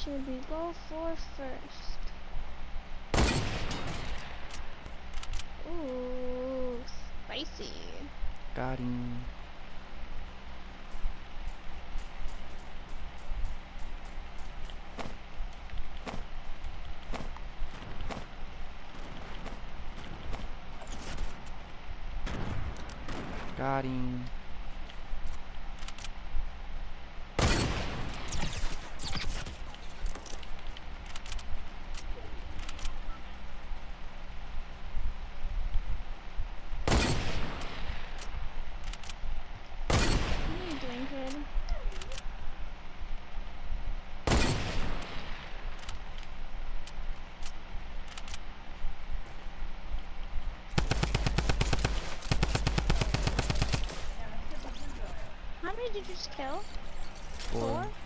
should we go for first? Ooh, spicy. Got him. Got him. What are you doing, kid? How many did you just kill? 4. Four?